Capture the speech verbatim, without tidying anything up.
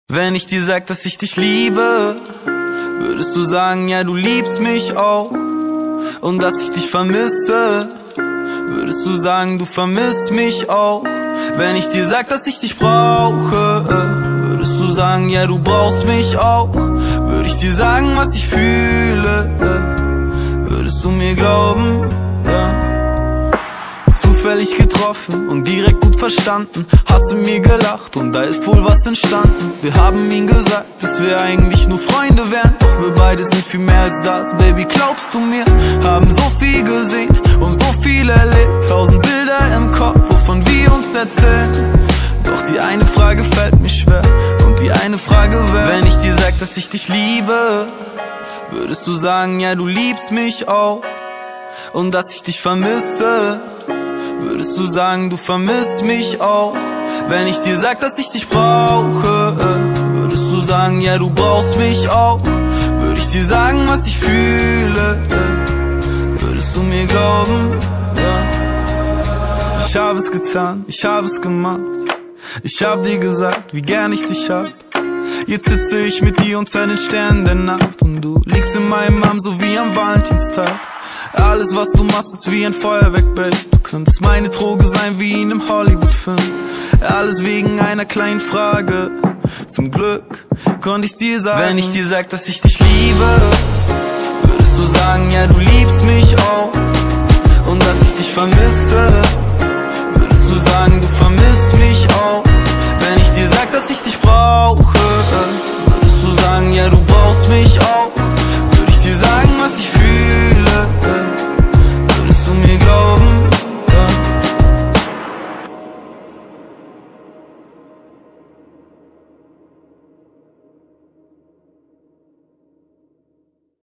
Wenn ich dir sag, dass ich dich liebe, würdest du sagen, ja, du liebst mich auch. Und dass ich dich vermisse, würdest du sagen, du vermisst mich auch. Wenn ich dir sag, dass ich dich brauche, würdest du sagen, ja, du brauchst mich auch. Würde ich dir sagen, was ich fühle, würdest du mir glauben, ja. Zufällig getroffen und direkt gut verstanden, hast du mir gelacht und da ist wohl was entstanden. Wir haben ihm gesagt, dass wir eigentlich nur Freunde wären, doch wir beide sind viel mehr als das, Baby, glaubst du mir? Haben so viel gesehen und so viel erlebt, tausend Bilder im Kopf, wovon wir uns erzählen. Doch die eine Frage fällt mir schwer und die eine Frage wäre: Wenn ich dir sag, dass ich dich liebe, würdest du sagen, ja, du liebst mich auch. Und dass ich dich vermisse, würdest du sagen, du vermisst mich auch. Wenn ich dir sag, dass ich dich brauche, würdest du sagen, ja, du brauchst mich auch. Würde ich dir sagen, was ich fühle, würdest du mir glauben, ja. Ich habe es getan, ich habe es gemacht. Ich hab dir gesagt, wie gern ich dich hab. Jetzt sitze ich mit dir unter den Sternen der Nacht und du liegst in meinem Arm, so wie am Valentinstag. Alles, was du machst, ist wie ein Feuerwerk, Babe. Du könntest meine Droge sein, wie in einem Hollywood-Film. Alles wegen einer kleinen Frage. Zum Glück konnte ich's dir sagen. Wenn ich dir sag, dass ich dich liebe, würdest du sagen, ja, du liebst mich auch. Und dass ich dich vermisse,